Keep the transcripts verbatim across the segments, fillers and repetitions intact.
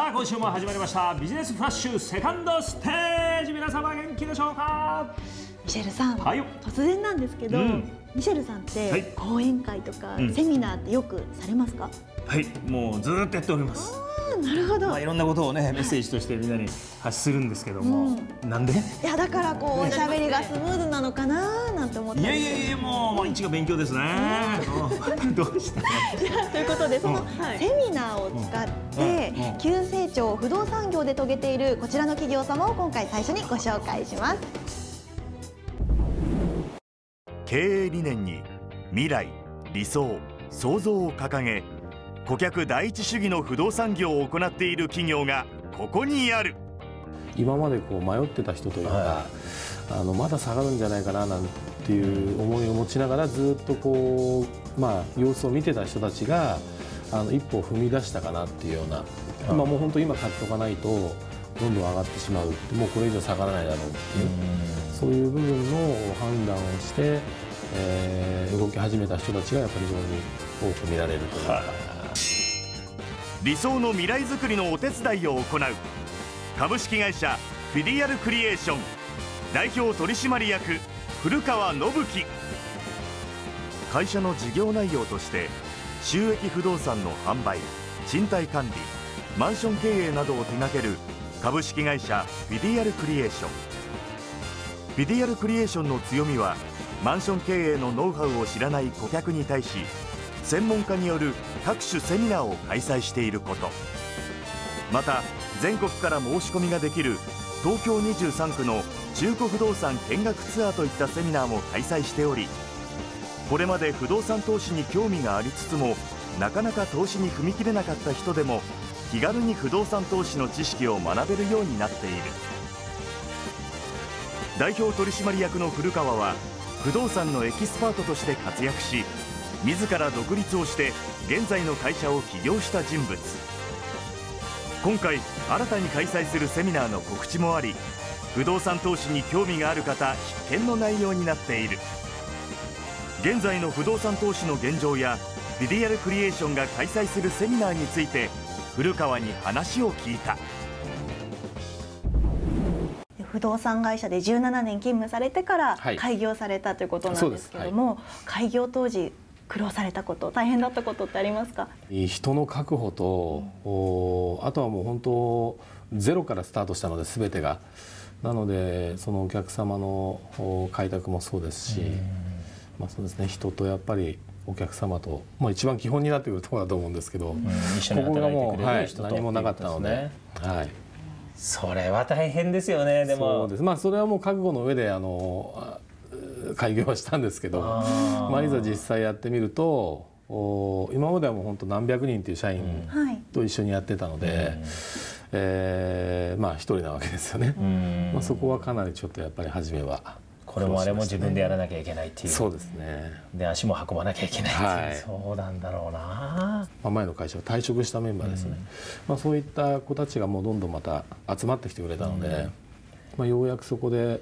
あ今週も始まりましたビジネスフラッシュセカンドステージ。皆様元気でしょうか。 ミシェルさん、はい、突然なんですけど、うん、ミシェルさんって、はい、講演会とか、うん、セミナーってよくされますか？ はい、もうずっとやっております。 なるほど。 まあいろんなことをねメッセージとしてみんなに発するんですけども、うん、なんで？いやだからこうおしゃべりがスムーズなのかななんて思って。 いやいやいやもう毎日が勉強ですね。どうした？ ということでそのセミナーを使って急成長を不動産業で遂げているこちらの企業様を今回最初にご紹介します。 経営理念に未来、理想、創造を掲げ顧客第一主義の不動産業を行っている企業がここにある。 今までこう迷ってた人というか、はい、あのまだ下がるんじゃないかななんていう思いを持ちながらずっとこう、まあ、様子を見てた人たちがあの一歩踏み出したかなっていうような、うん、まあもう本当今買っておかないとどんどん上がってしまう、もうこれ以上下がらないだろうっていう、うん、そういう部分の判断をして、えー、動き始めた人たちがやっぱり非常に多く見られるというか、はい、 理想の未来づくりのお手伝いを行う株式会社フィディアルクリエーション代表取締役古川信樹。会社の事業内容として収益不動産の販売、賃貸管理、マンション経営などを手掛ける株式会社フィディアルクリエーション。フィディアルクリエーションの強みはマンション経営のノウハウを知らない顧客に対し専門家による各種セミナーを開催していること、また全国から申し込みができる東京にじゅうさんくの中古不動産見学ツアーといったセミナーも開催しており、これまで不動産投資に興味がありつつもなかなか投資に踏み切れなかった人でも気軽に不動産投資の知識を学べるようになっている。代表取締役の古川は不動産のエキスパートとして活躍し、自ら独立をして現在の会社を起業した人物。今回新たに開催するセミナーの告知もあり、不動産投資に興味がある方必見の内容になっている。現在の不動産投資の現状やフィディアルクリエーションが開催するセミナーについて古川に話を聞いた。 不動産会社でじゅうななねん勤務されてから開業されたということなんですけども、はい、開業当時苦労されたこと、大変だったことってありますか？ 人の確保と、うん、あとはもう本当ゼロからスタートしたので全てが、なのでそのお客様の開拓もそうですし、まあそうですね、人とやっぱりお客様と、まあ、一番基本になってくるところだと思うんですけど、うん、 一緒に働いてくれる人と、 はい、何もなかったので、はい、 それは大変ですよね。でもそうです、まあ、それはもう覚悟の上であの開業はしたんですけど、まあ、いざ実際やってみると今まではもう本当何百人という社員と一緒にやってたので、うん、えー、まあ一人なわけですよね。まあそこはかなりちょっとやっぱり初めはこれもあれも自分でやらなきゃいけないっていう。 そうですね。 で足も運ばなきゃいけないっていう、はい、そうなんだろうな。 まあ前の会社は退職したメンバーですね、うん、まあそういった子たちがもうどんどんまた集まってきてくれたので、うん、まあようやくそこで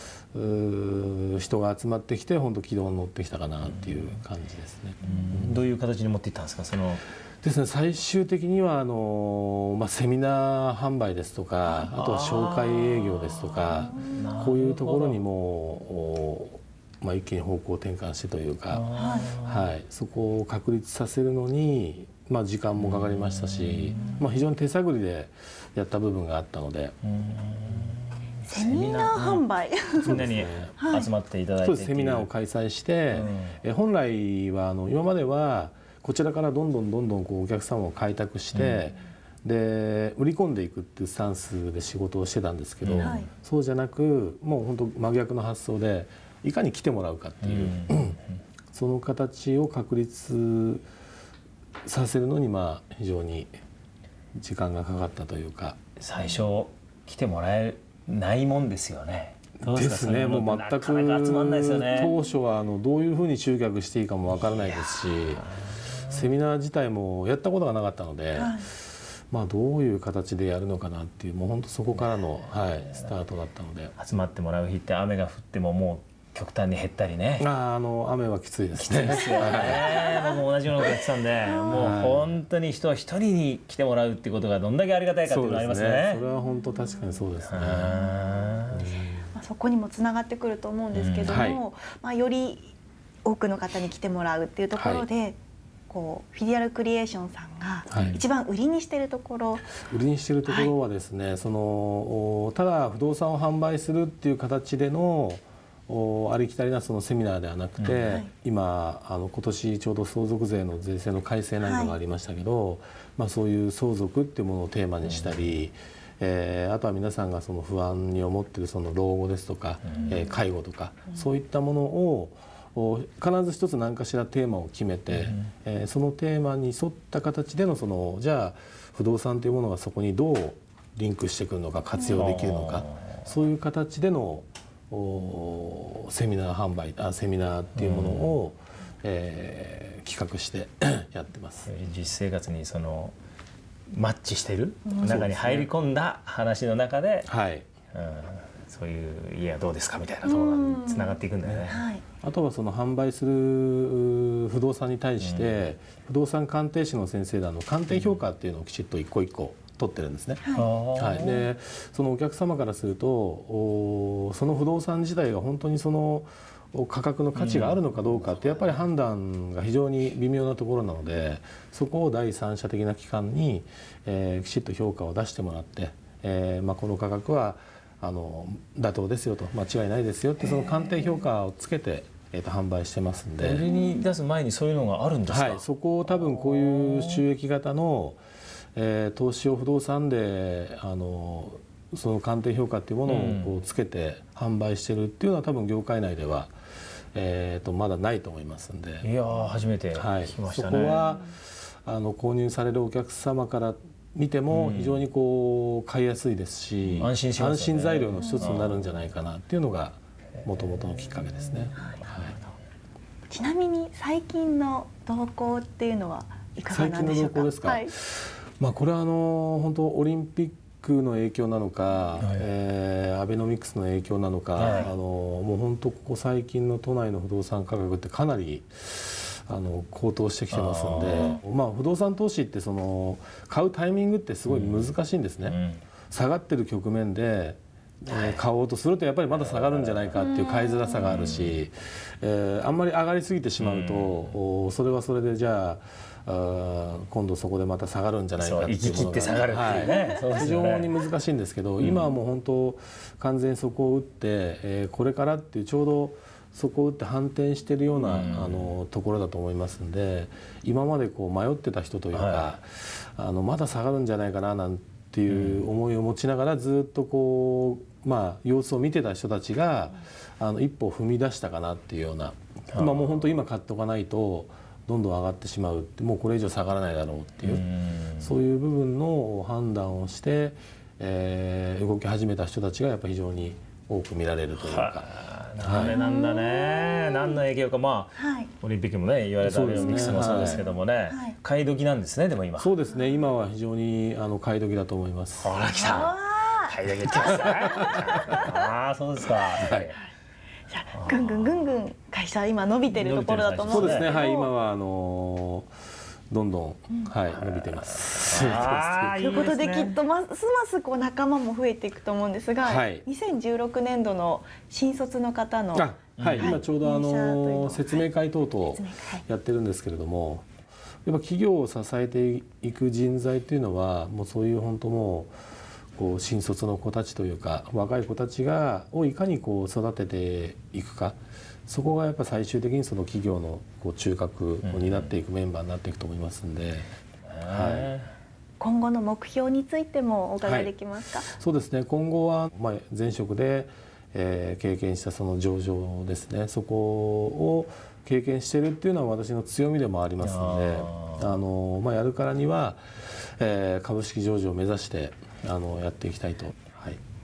人が集まってきて本当軌道に乗ってきたかなっていう感じですね。 うん、どういう形に持っていったんですか？そのですね、最終的にはあの、まあ、セミナー販売ですとか、あとは紹介営業ですとか、こういうところにも、まあ、一気に方向転換してというか、はい、そこを確立させるのに、まあ、時間もかかりましたし、まあ、非常に手探りでやった部分があったので。 セミナー販売、 みんなに集まっていただいて、 セミナーを開催して、うん、え本来はあの今まではこちらからどんどんどんどんこうお客様を開拓して、うん、で売り込んでいくっていうスタンスで仕事をしてたんですけど、うん、そうじゃなくもう本当真逆の発想でいかに来てもらうかっていう、うん、その形を確立させるのにまあ非常に時間がかかったというか。 最初来てもらえないもんですよね。 ですね、もう全く当初はあのどういうふうに集客していいかもわからないですし、セミナー自体もやったことがなかったので、はい、まあどういう形でやるのかなっていう、もう本当そこからの、はい、スタートだったので。 集まってもらう日って雨が降ってももう極端に減ったりね。 ああの雨はきついですね。 ですよね。僕も同じようなことやってたんで、もう本当に人は一人に来てもらうっていうことがどんだけありがたいかっていうのがありますね。 それは本当確かにそうですね。 まあそこにもつながってくると思うんですけども、はい、まあより多くの方に来てもらうっていうところで、はい、こうフィディアルクリエーションさんが一番売りにしているところ、はい、 売りにしているところはですね、はい、そのただ不動産を販売するっていう形でのありきたりなそのセミナーではなくて、うんはい、今あの今年ちょうど相続税の税制の改正なんかがありましたけど、はい、まあ、そういう相続っていうものをテーマにしたり、うん、えー、あとは皆さんがその不安に思っているその老後ですとか、うん、えー、介護とか、うん、そういったものを必ず一つ何かしらテーマを決めて、うん、えー、そのテーマに沿った形でのそのじゃあ不動産というものがそこにどうリンクしてくるのか活用できるのか、うん、そういう形でのセミナー販売あセミナーっていうものを、うん、えー、企画してやってます。 実生活にそのマッチしてる、うん、中に入り込んだ話の中で、はい、うん、そういう家はどうですかみたいなところにつながっていくんだよね。はい、 あとはその販売する不動産に対して、うん、不動産鑑定士の先生であの鑑定評価っていうのをきちっと一個一個取ってるんですね。はい、でそのお客様からするとその不動産自体が本当にその価格の価値があるのかどうかってやっぱり判断が非常に微妙なところなので、そこを第三者的な機関に、えー、きちっと評価を出してもらって、えーまあ、この価格はあの妥当ですよと間違いないですよってその鑑定評価をつけて、えー、と販売してますんで。 売りに出す前にそういうのがあるんですか？ はい、そこを多分こういう収益型のえー、投資用不動産であのその鑑定評価っていうものをこうつけて販売してるっていうのは多分業界内では、えー、とまだないと思いますんで。 いやー初めて聞きましたね。 はい、そこはあの購入されるお客様から見ても非常にこう買いやすいですし、 安心しますよね。 安心材料の一つになるんじゃないかなっていうのがもともとのきっかけですね。はい、 ちなみに最近の動向っていうのはいかがなんでしょうか？ 最近の動向ですか？はい、まあ、これはあの本当オリンピックの影響なのか、はい、えー、アベノミクスの影響なのか、はい、あのもう本当ここ最近の都内の不動産価格ってかなりあの高騰してきてますんで、まあ、不動産投資ってその買うタイミングってすごい難しいんですね。うんうん、下がってる局面でえー、買おうとするとやっぱりまだ下がるんじゃないかっていう買いづらさがあるし、えー、あんまり上がりすぎてしまうとそれはそれでじゃああ今度そこでまた下がるんじゃないかっていうものが、はい、非常に難しいんですけど、うん、今はもう本当完全にそこを打って、えー、これからっていうちょうどそこを打って反転しているような、うん、あのところだと思いますんで、今までこう迷ってた人というか、はい、あのまだ下がるんじゃないかななんてっていう思いを持ちながらずっとこう、まあ、様子を見てた人たちがあの一歩踏み出したかなっていうような、まあ、もう本当今買っておかないとどんどん上がってしまうって、もうこれ以上下がらないだろうっていう、そういう部分の判断をして、えー、動き始めた人たちがやっぱり非常に多く見られるというか。 あれなんだね、何の影響か、まあ、はい、オリンピックもね言われたオリンピックスもそうですけどもね、はい、買い時なんですね。でも今そうですね、今は非常にあの買い時だと思います。 ほら来た、買い時来ましたね。ああそうですか。はい、 じゃあぐんぐんぐんぐん会社今伸びてるところだと思うんですけど、 そうですね、はい、今はあのーどんどん、うん、はい、伸びてます。 ということできっとますますこう仲間も増えていくと思うんですが、はい、にせんじゅうろくねんどの新卒の方の、 あ、はい、今ちょうどあの説明会等々やってるんですけれども、やっぱ企業を支えていく人材っていうのはもうそういう本当もうこう新卒の子たちというか若い子たちがをいかにこう育てていくか。そこがやっぱ最終的にその企業のこう中核を担っていくメンバーになっていくと思いますんで、 はい、今後の目標についてもお伺いできますか？はい、 そうですね、今後はまあ前職で、えー、経験したその上場ですね、そこを経験しているっていうのは私の強みでもありますので、あの、まあ、やるからには、えー、株式上場を目指してあのやっていきたいと。はい、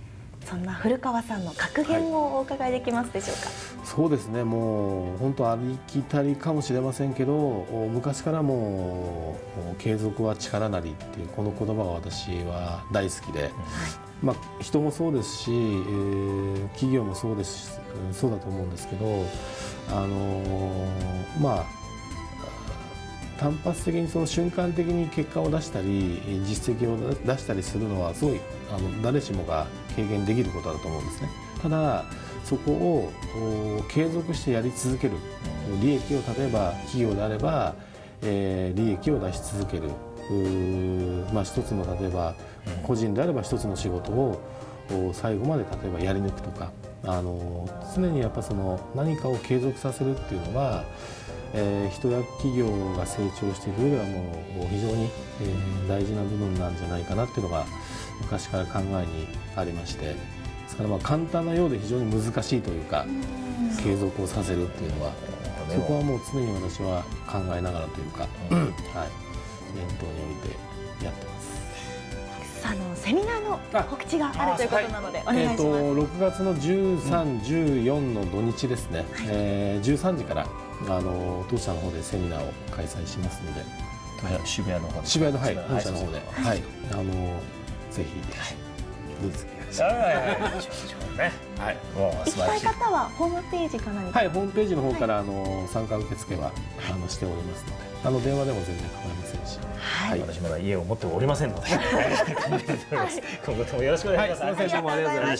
そんな古川さんの格言をお伺いできますでしょうか。 はい、そうですね、もう本当ありきたりかもしれませんけど、昔からもう継続は力なりっていうこの言葉が私は大好きで、はい、まあ、人もそうですし、えー、企業もそうですし、そうだと思うんですけど、あのー、まあ単発的にその瞬間的に結果を出したり実績を出したりするのはすごいあの誰しもが経験できることだと思うんですね。ただそこを継続してやり続ける、利益を例えば企業であれば、えー、利益を出し続ける、まあ、一つの例えば個人であれば一つの仕事を最後まで例えばやり抜くとか、あの常にやっぱその何かを継続させるっていうのは、えー、人や企業が成長していく上ではもう非常に、えー、大事な部分なんじゃないかなっていうのが昔から考えにありまして、ですからまあ簡単なようで非常に難しいというか、継続をさせるっていうのはそこはもう常に私は考えながらというか、うん、はい、念頭に置いてやってます。 あのセミナーの告知があるということなのでお願いします。 えー、とろくがつのじゅうさん、じゅうよんの土日ですね、はい、えー、じゅうさんじからあの当社の方でセミナーを開催しますので、 渋谷の方で渋谷の、はい、当社の方で、はい、はい、あのぜひどうですか。 はい、行きたい方はホームページか何か、 はい、ホームページの方からあの参加受付はあのしておりますので、あの電話でも全然構いませんし、 はい、私まだ家を持っておりませんので、今後ともよろしくお願いします。 すみません、どうもありがとうございました。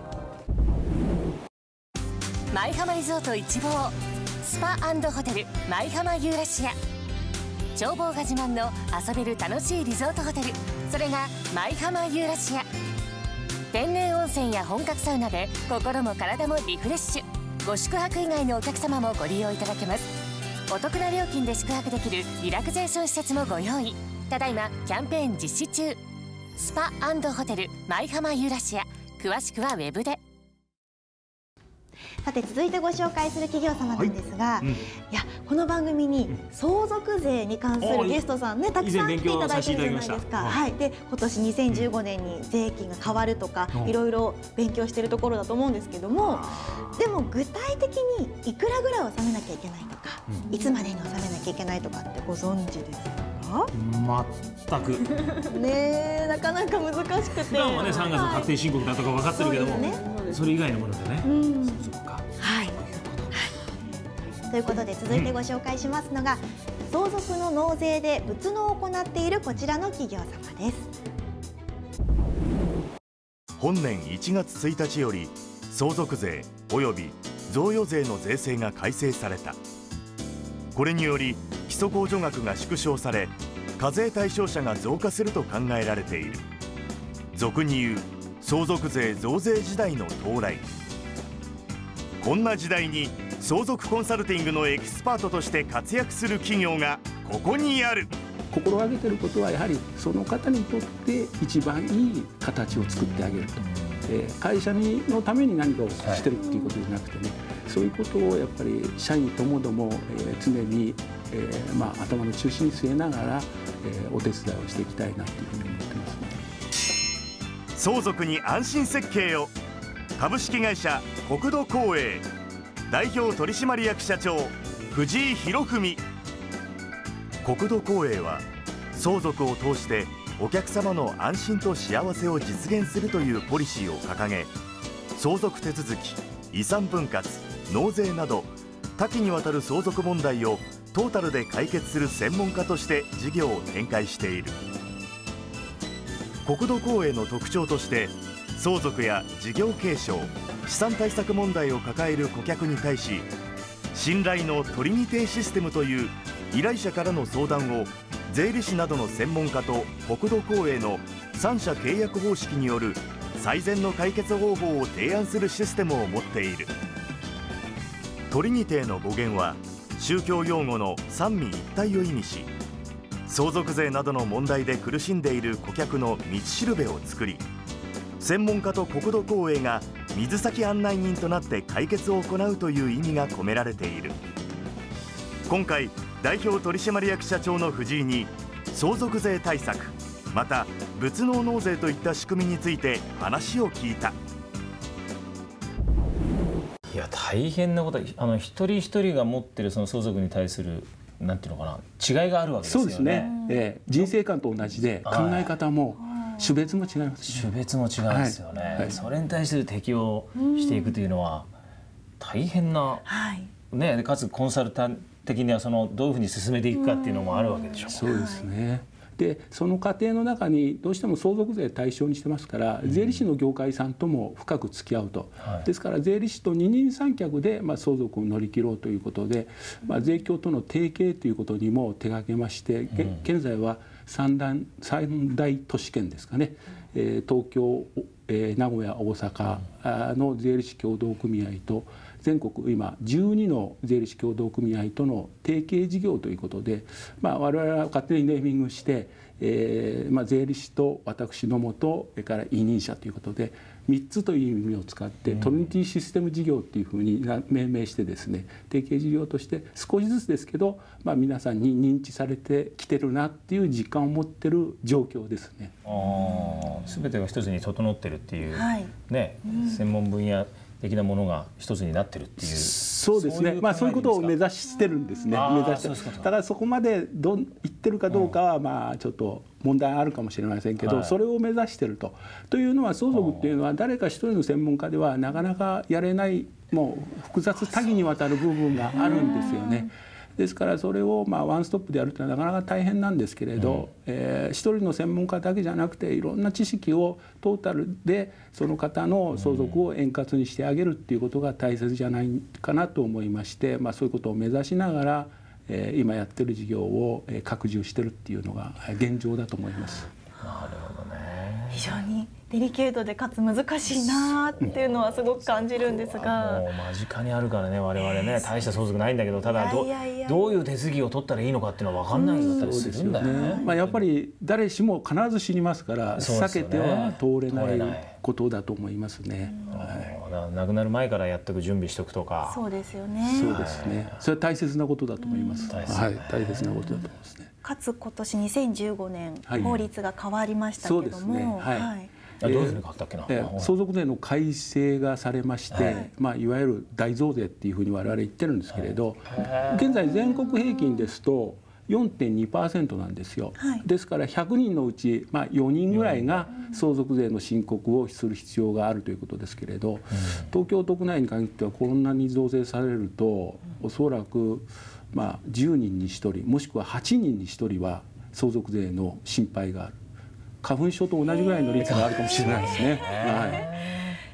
舞浜リゾート一望スパ&ホテル舞浜ユーラシア、眺望が自慢の遊べる楽しいリゾートホテル、それが舞浜ユーラシア。天然温泉や本格サウナで心も体もリフレッシュ。ご宿泊以外のお客様もご利用いただけます。お得な料金で宿泊できるリラクゼーション施設もご用意。ただいまキャンペーン実施中。スパ&ホテル舞浜ユーラシア、詳しくはウェブで。 さて続いてご紹介する企業様なんですが、はい、うん、いやこの番組に相続税に関するゲストさんね、たくさん来ていただいてるじゃないですか。はい、で今年にせんじゅうごねんに税金が変わるとか、うん、いろいろ勉強しているところだと思うんですけども、でも具体的にいくらぐらい納めなきゃいけないとか、うん、いつまでに納めなきゃいけないとかってご存知ですか？ 全くねえ、なかなか難しくて、普段はねさんがつの確定申告だとか分かってるけども、ね、それ以外のものでね、うん、そうそうか、 はい、ということで続いてご紹介しますのが、うん、相続の納税で物納を行っているこちらの企業様です。 本年いちがつついたちより相続税および贈与税の税制が改正された。これにより基礎控除額が縮小され、課税対象者が増加すると考えられている。俗に言う相続税増税時代の到来。こんな時代に相続コンサルティングのエキスパートとして活躍する企業がここにある。 心がけていることはやはりその方にとって一番いい形を作ってあげると、えー、会社にのために何かをしてるっていうことじゃなくてね、はい、そういうことをやっぱり社員ともども、えー、常に、えーまあ、頭の中心に据えながら、えー、お手伝いをしていきたいなというふうに思ってますね。 相続に安心設計を。株式会社国土光栄代表取締役社長藤井博文。国土光栄は相続を通してお客様の安心と幸せを実現するというポリシーを掲げ、相続手続き、遺産分割、納税など多岐にわたる相続問題をトータルで解決する専門家として事業を展開している。国土光栄の特徴として、相続や事業継承、資産対策問題を抱える顧客に対し、信頼の取り認定システムという依頼者からの相談を税理士などの専門家と国土光栄の三者契約方式による最善の解決方法を提案するシステムを持っている。取り認定の語源は宗教用語の三位一体を意味し、相続税などの問題で苦しんでいる顧客の道しるべを作り、専門家と国土光栄が水先案内人となって解決を行うという意味が込められている。今回代表取締役社長の藤井に相続税対策、また仏納納税といった仕組みについて話を聞いた。 いや大変なこと、あの一人一人が持ってるその相続に対するなんていうのかな、違いがあるわけですよね。 そうですね、えー、人生観と同じで考え方も種別も違います、 ね、種別も違うんですよね、はいはい、それに対する適応していくというのは大変な、はいね、かつコンサルタント的にはそのどういうふうに進めていくかっていうのもあるわけでしょう。 そうですね。でその過程の中にどうしても相続税対象にしてますから、うん、税理士の業界さんとも深く付き合うと、はい、ですから税理士と二人三脚で、まあ、相続を乗り切ろうということで、まあ、税協との提携ということにも手がけまして、うん、現在は三大、三大都市圏ですかね、えー、東京、えー、名古屋、大阪の税理士協同組合と全国今じゅうにの税理士協同組合との提携事業ということで、まあ、我々は勝手にネーミングして、えーまあ、税理士と私どもとそれから委任者ということでみっつという意味を使って、うん、トリニティシステム事業というふうに命名してですね、提携事業として少しずつですけど、まあ、皆さんに認知されてきてるなっていう実感を持ってる状況ですね。 あ、全てが一つに整ってるっていう、はいねうん、専門分野的なものが一つになってるっていう。 そうですね。まあそういうことを目指してるんですね。目指して。ただそこまでどう言ってるかどうかはまあちょっと問題あるかもしれませんけど、はい、それを目指してると。というのは相続っていうのは誰か一人の専門家ではなかなかやれないもう複雑多岐にわたる部分があるんですよね。ですからそれをまあワンストップでやるというのはなかなか大変なんですけれど、うんえー、一人の専門家だけじゃなくていろんな知識をトータルでその方の相続を円滑にしてあげるっていうことが大切じゃないかなと思いまして、まあ、そういうことを目指しながら、えー、今やってる事業を拡充してるっていうのが現状だと思います。 なるほどね。 非常にデリケートでかつ難しいなっていうのはすごく感じるんですが、 もう間近にあるからね我々ね大した相続ないんだけど、ただ ど, どういう手続きを取ったらいいのかっていうのは分かんないだったりするんだよね。 まあ、やっぱり誰しも必ず知りますから避けては通れないことだと思いますね。 はい、亡くなる前からやっておく準備しておくとか。 そうですよね。 そうですね。それは大切なことだと思います。はい、大切なことだと思いますね。 かつ今年にせんじゅうごねん、はい、法律が変わりましたけども、そうですね。はいはいどういうふうに変わったっけな、 えー、相続税の改正がされまして、はいまあ、いわゆる大増税っていうふうに我々言ってるんですけれど、はい、現在全国平均ですと よんてんにパーセント なんですよ、はい、ですからひゃくにんのうち、まあ、よにんぐらいが相続税の申告をする必要があるということですけれど、うん、東京都内に限ってはこんなに増税されるとおそらく、まあ、じゅうにんにひとりもしくははちにんにひとりは相続税の心配がある。花粉症と同じぐらいの率があるかもしれないですね。はい、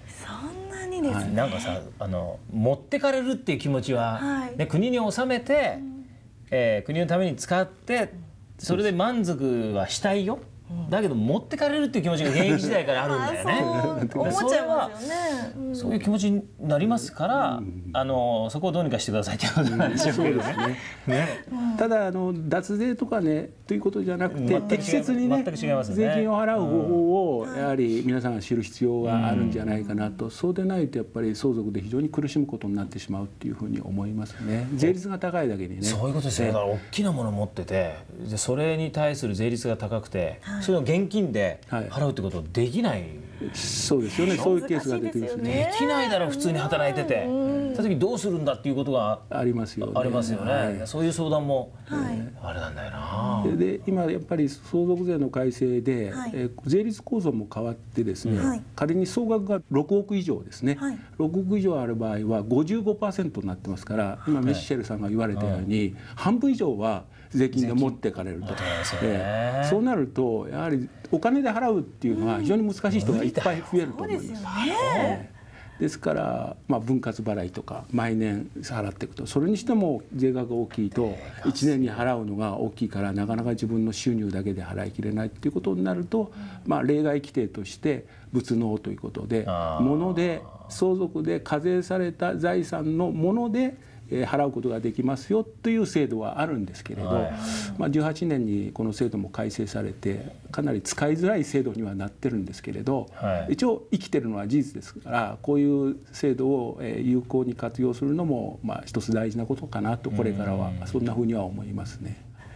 そんなにですね。はい、 なんかさあの持ってかれるっていう気持ちは、はいね、国に納めて、うんえー、国のために使ってそれで満足はしたいよ。だけど持ってかれるっていう気持ちが現役時代からあるんだよね。 そう思っちゃいますよね。 うん、そういう気持ちになりますから、うん、あのそこをどうにかしてくださいってことなんでしょうけどね。 ねただあの脱税とかねということじゃなくて適切にね、ね税金を払う方法をやはり皆さんが知る必要があるんじゃないかなと、うん、そうでないとやっぱり相続で非常に苦しむことになってしまうっていうふうに思いますね。税率が高いだけにね。 そういうことですよ。だから大きなものを持っててでそれに対する税率が高くて、はい、それを現金で払うってことはできない、はい、 そうですよね。そういうケースが出てきますね。 できないだろう普通に働いてて、その時どうするんだっていうことがありますよね。 ありますよね。はい、そういう相談も、 はい、 あれなんだよな。 で今やっぱり相続税の改正で、はいえー、税率構造も変わってですね、はい、仮に総額がろくおく以上ですね、はい、ろくおく以上ある場合は ごじゅうごパーセント になってますから今メッシェルさんが言われたように、はい、半分以上は税金で持ってかれると、えー、そうなるとやはりお金で払うっていうのは非常に難しい人がいっぱい増えると思います。ですから、まあ、分割払いとか毎年払っていくとそれにしても税額が大きいといちねんに払うのが大きいからなかなか自分の収入だけで払いきれないっていうことになると、まあ、例外規定として仏納ということで物で相続で課税された財産のもので払うことができますよという制度はあるんですけれど、はいまあ、じゅうはちねんにこの制度も改正されてかなり使いづらい制度にはなってるんですけれど、はい、一応生きてるのは事実ですからこういう制度を有効に活用するのもまあ一つ大事なことかなとこれからはそんなふうには思いますね。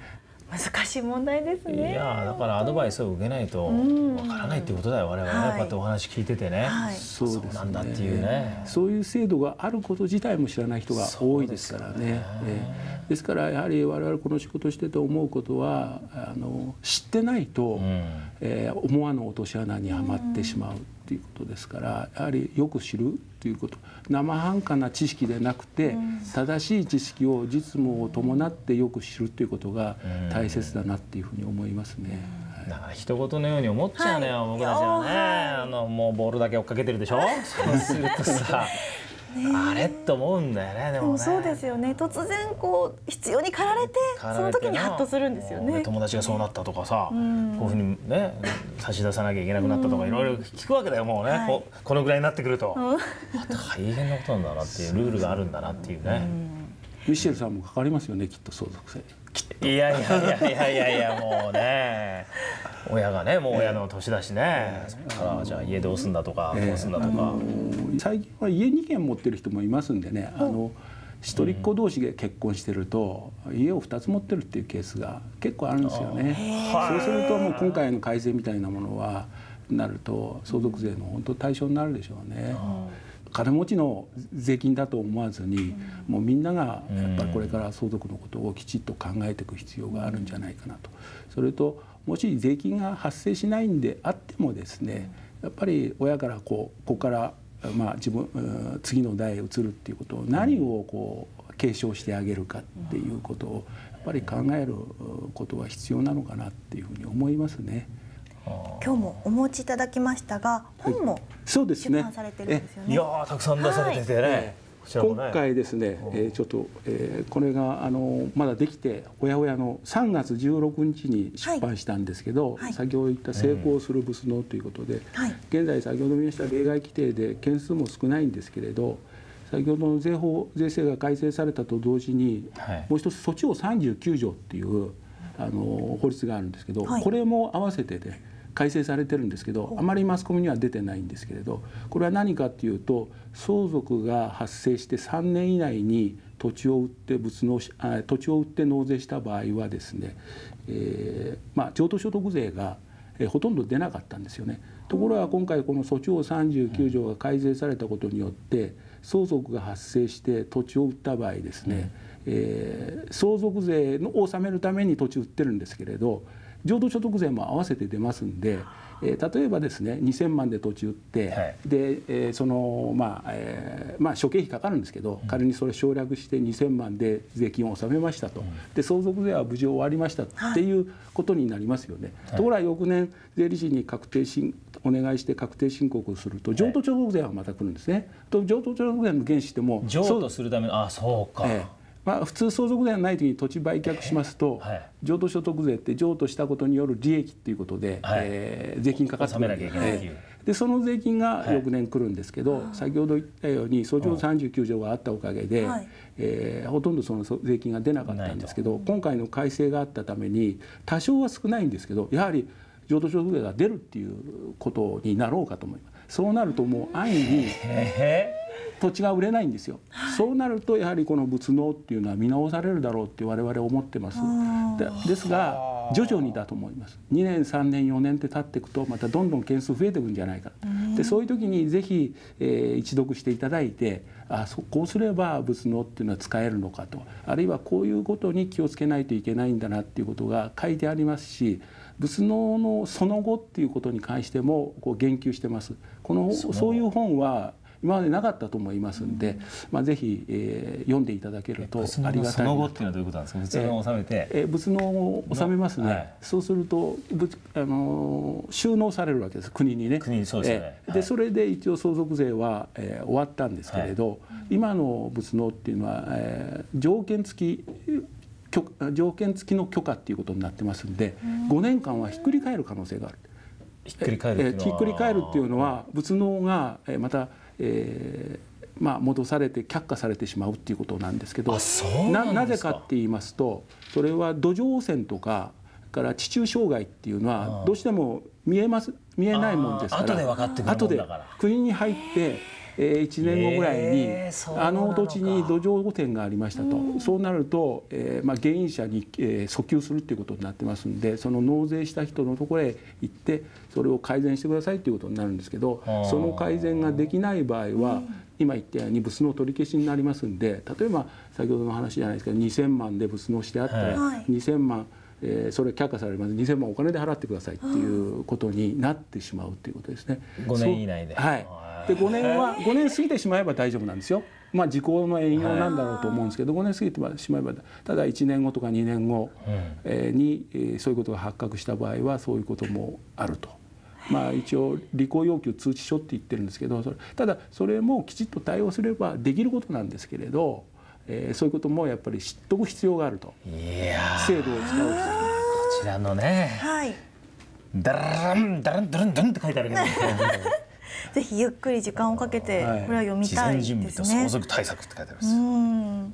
難しい問題ですね。 いやだからアドバイスを受けないとわからないっていうことだよ、我々ね、はい、こうやってお話聞いててね、はい、そうですね、そうなんだっていうね、 そういう制度があること自体も知らない人が多いですからね。です、えー、ですからやはり我々この仕事してて思うことは、あの知ってないと、うん、えー、思わぬ落とし穴にはまってしまうっていうことですから、やはりよく知るということ、生半可な知識でなくて、うん、正しい知識を実務を伴ってよく知るということが大切だなっていうふうに思いますね。 だから人事のように思っちゃうのよ、はい、僕たちはね、はい、あのもうボールだけ追っかけてるでしょそうするとさあれと思うんだよね。でもね、 そうですよね。突然こう必要に駆られて、その時にハッとするんですよね。 友達がそうなったとかさ、うん、こういうふうにね差し出さなきゃいけなくなったとか、いろいろ聞くわけだよ、もうね、はい、こ, このぐらいになってくると、うん、大変なことなんだなっていう、ルールがあるんだなっていうね。 ミシェルさんもかかりますよね、きっと相続税。 いやいやいやいやいやいや、もうね、親がね、もう親の年だしね、そこからじゃあ家どうすんだとか、どうすんだとか、 あのー、最近は家にけん持ってる人もいますんでね、あの一人っ子同士で結婚してると、うん、家をふたつ持ってるっていうケースが結構あるんですよね。そうするともう今回の改正みたいなものはなると相続税の本当対象になるでしょうね。金持ちの税金だと思わずに、もうみんながやっぱりこれから相続のことをきちっと考えていく必要があるんじゃないかなと。それともし税金が発生しないんであってもですね、やっぱり親からこうここからまあ自分次の代へ移るっていうことを、何をこう継承してあげるかっていうことをやっぱり考えることは必要なのかなっていうふうに思いますね。 今日もお持ちいただきましたが、本も出版されてるんですよね。 いやー、たくさん出されててね、はい、 今回ですね、えー、ちょっと、えー、これがあのまだできておやおやのさんがつじゅうろくにちに出版したんですけど、はいはい、先ほど言った成功する仏能ということで、はい、現在先ほど見ました例外規定で件数も少ないんですけれど、先ほどの税法税制が改正されたと同時に、はい、もう一つ措置法さんじゅうきゅうじょうっていうあの法律があるんですけど、はい、これも合わせてね改正されてるんですけど、あまりマスコミには出てないんですけれど、これは何かっていうと、相続が発生してさんねん以内に土地を売って物納しあ土地を売って納税した場合はですね、えーまあ、譲渡所得税が、えー、ほとんど出なかったんですよね。ところが今回この措置法さんじゅうきゅうじょうが改正されたことによって、相続が発生して土地を売った場合ですね、えー、相続税を納めるために土地を売ってるんですけれど、譲渡所得税も合わせて出ますんで、えー、例えばですねにせんまんで土地売って、はい、で、えー、そのまあ、えー、まあ諸経費かかるんですけど、うん、仮にそれ省略してにせんまんで税金を納めましたと、うん、で相続税は無事終わりましたっていうことになりますよね。はい、ところが翌年税理士に確定申お願いして確定申告をすると譲渡所得税はまた来るんですね。はい、と譲渡所得税の原資っても譲渡するためのあそうか。えーまあ、普通相続税がない時に土地売却しますと、はい、譲渡所得税って譲渡したことによる利益っていうことで、はい、えー、税金かかってくるんです、はい、でその税金が翌年来るんですけど、はい、先ほど言ったように訴状さんじゅうきゅうじょうがあったおかげで、はい、えー、ほとんどその税金が出なかったんですけど、今回の改正があったために多少は少ないんですけど、やはり譲渡所得税が出るっていうことになろうかと思います。そうなるともう安易に土地が売れないんですよ。そうなるとやはりこの仏納っていうのは見直されるだろうって我々思ってます。で、ですが徐々にだと思います。にねんさんねんよねんって経っていくとまたどんどん件数増えていくんじゃないか。でそういう時にぜひ、えー、一読していただいて、あそこうすれば仏納っていうのは使えるのかと、あるいはこういうことに気をつけないといけないんだなっていうことが書いてありますし、仏納のその後っていうことに関してもこう言及してます。このそういう本は今までなかったと思いますんで、まあ、ぜひ、えー、読んでいただけるとありがたいなと。 その後っていうのはどういうことなんですか。仏納を収めて、 えー、仏納を収めますね、はい、そうするとあの収納されるわけです、国にね。 国にそうですね、 えー、でそれで一応相続税は、えー、終わったんですけれど、はい、今の仏納っていうのは、えー、条件付き条件付きの許可っていうことになってますんで、ごねんかんはひっくり返る可能性がある。 ひっくり返るっていうのは、 ひっくり返るっていうのは仏納がまた、えーまあ、戻されて却下されてしまうっていうことなんですけど、な, なぜかって言いますと、それは土壌汚染とかから地中障害っていうのはどうしても見えます見えないもんですから、 後で分かってくるもんだから、 後で国に入ってえー、いちねんごぐらいに、 えー、 あの土地に土壌汚染がありましたと、うん、そうなると、えーまあ、原因者に、えー、訴求するということになってますんで、その納税した人のところへ行ってそれを改善してくださいということになるんですけど、その改善ができない場合は、うん、今言ったように物の取り消しになりますんで、例えば先ほどの話じゃないですけどにせんまんで物納してあったら、はい、にせんまん、えー、それ却下されます。にせんまんお金で払ってくださいっていうことになってしまうということですね。 ごねん以内で。 はい。でごねんはごねん過ぎてしまえば大丈夫なんですよ。まあ時効の営業なんだろうと思うんですけど、ごねん過ぎてしまえば、ただいちねんごとかにねんごにそういうことが発覚した場合はそういうこともあると。まあ一応履行要求通知書って言ってるんですけど、それただそれもきちっと対応すればできることなんですけれど、えー、そういうこともやっぱり知っとく必要があると。 いや制度を使う。こちらのね、はい、ダランダランダランダランって書いてあるけど。 ぜひゆっくり時間をかけてこれは読みたいですね。 事前準備と相続対策って書いてあります。 うん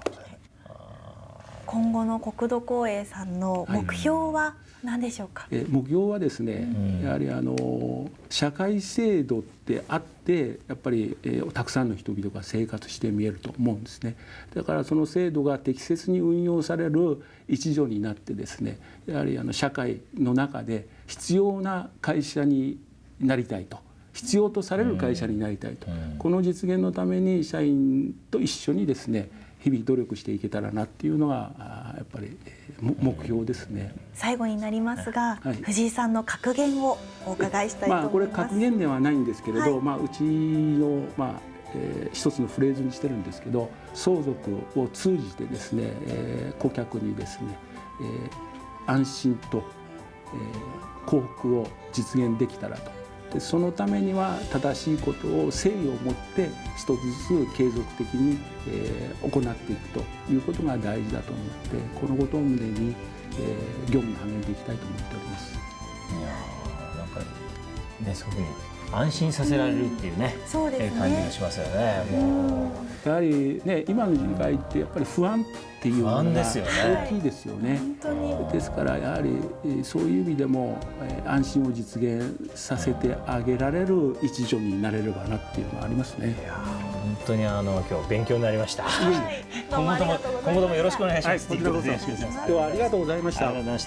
今後の国土交営さんの目標は何でしょうか。 はい、え目標はですね、うん、やはりあの社会制度ってあってやっぱり、えー、たくさんの人々が生活して見えると思うんですね。だからその制度が適切に運用される一助になってですね、やはりあの社会の中で必要な会社になりたいと。必要とされる会社になりたいと、うん、この実現のために社員と一緒にですね日々努力していけたらなっていうのがやっぱり目標ですね。 最後になりますが、はい、藤井さんの格言をお伺いしたいと思います。まあこれ格言ではないんですけれど、はい、まあうちのまあ、えー、一つのフレーズにしてるんですけど、相続を通じてですね、えー、顧客にですね、えー、安心と、えー、幸福を実現できたらと。そのためには正しいことを誠意を持って一つずつ継続的に、えー、行っていくということが大事だと思って、このことを胸に、えー、業務に励んでいきたいと思っております。いやなんかねすごく安心させられるっていうね、うん、そうですね、感じがしますよね。もうやはりね今の時代ってやっぱり不安っていうのが大きいですよね。ですからやはりそういう意味でも安心を実現させてあげられる一助になれればなっていうのがありますね。 いや本当にあの今日勉強になりました。今後とも今後ともよろしくお願いします。 はい、こちらこそ。今日はありがとうございました。 ありがとうございました。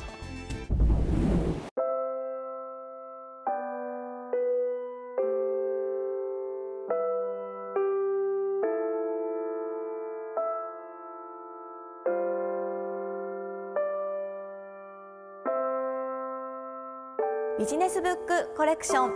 ビジネスブックコレクション。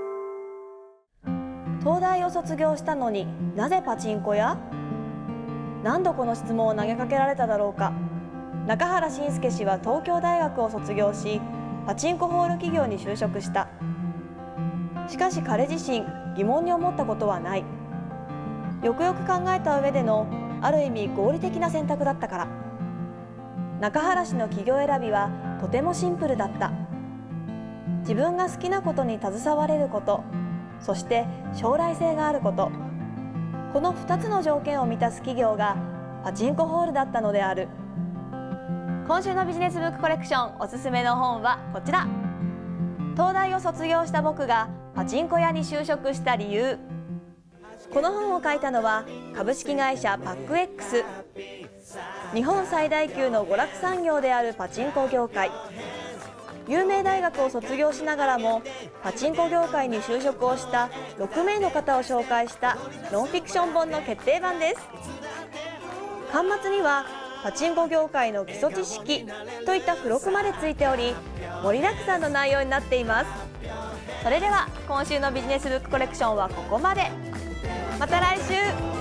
東大を卒業したのになぜパチンコ屋？何度この質問を投げかけられただろうか。中原信介氏は東京大学を卒業し、パチンコホール企業に就職した。しかし彼自身疑問に思ったことはない。よくよく考えた上でのある意味合理的な選択だったから。中原氏の企業選びはとてもシンプルだった。自分が好きなことに携われること、そして将来性があること、このふたつの条件を満たす企業がパチンコホールだったのである。今週のビジネスブックコレクションおすすめの本はこちら。東大を卒業した僕がパチンコ屋に就職した理由。この本を書いたのは株式会社パック X。日本最大級の娯楽産業であるパチンコ業界。有名大学を卒業しながらもパチンコ業界に就職をしたろくめいの方を紹介したノンフィクション本の決定版です。巻末にはパチンコ業界の基礎知識といった付録までついており、盛りだくさんの内容になっています。それでは今週のビジネスブックコレクションはここまで。また来週。